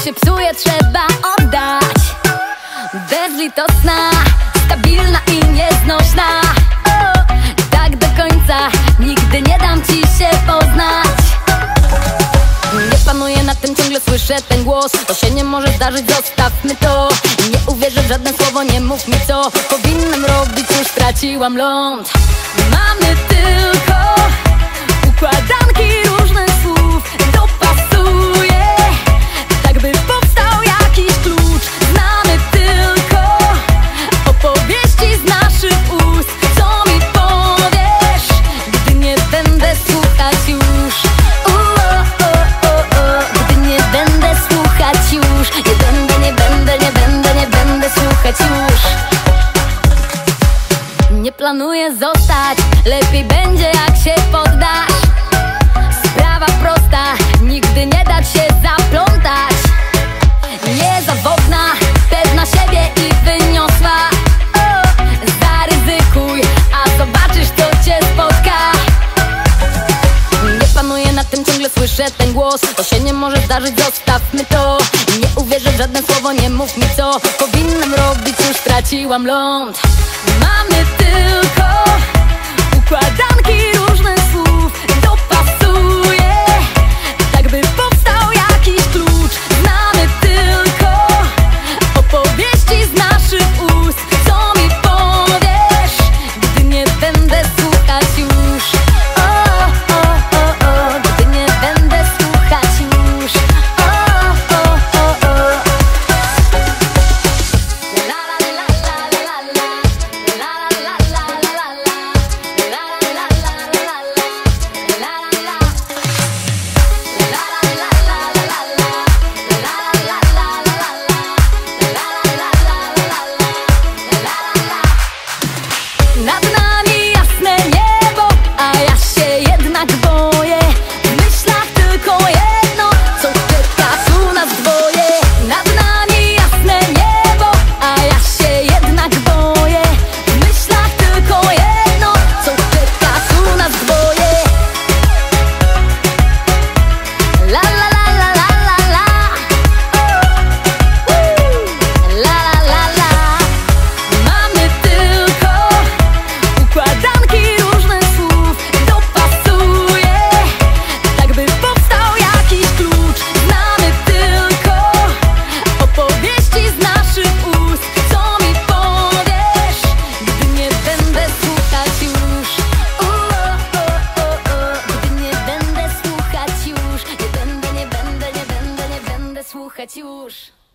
się psuje, trzeba oddać. Bezlitosna, stabilna i nieznośna. Tak do końca nigdy nie dam ci się poznać. Nie panuję nad tym, ciągle słyszę ten głos. To się nie może zdarzyć, zostawmy to. Nie uwierzę w żadne słowo, nie mów mi co powinnam robić, już straciłam ląd. Mamy tylko układanki różnych słów. Dopasuję, tak by powstał jakiś klucz. Znamy tylko opowieści z naszych ust. Co mi powiesz, gdy nie będę słuchać już? Gdy nie będę słuchać już. Nie będę słuchać już. Nie planuję zostać, lepiej będzie jak się poddasz. Sprawa prosta, nigdy nie dać się zaplątać. Niezawodna, pewna siebie i wyniosła. Zaryzykuj, a zobaczysz co cię spotka. Nie panuję nad tym, ciągle słyszę ten głos. To się nie może zdarzyć, zostawmy to. Nie uwierzę w żadne słowo, nie mów mi co powinnam robić, już straciłam ląd. Mamy tylko układanki różnych słów. Dopasuję, tak by powstał jakiś klucz. Znamy tylko opowieści z naszych ust. Co mi powiesz, gdy nie będę słuchać już? Gdy nie będę słuchać już. Nad nami jasne niebo, a ja się jednak boję. W myślach tylko jedno, co czeka tu nas dwoje. Nad nami jasne niebo, a ja się jednak boję. W myślach tylko jedno, co czeka tu nas dwoje. La la la la la la la. La la la la. Mamy tylko układanki różnych słów. Dopasuję, tak by powstał jakiś klucz. Znamy tylko opowieści z naszych ust. Co mi powiesz, gdy nie będę słuchać już? Gdy nie będę słuchać już. Nie będę słuchać już.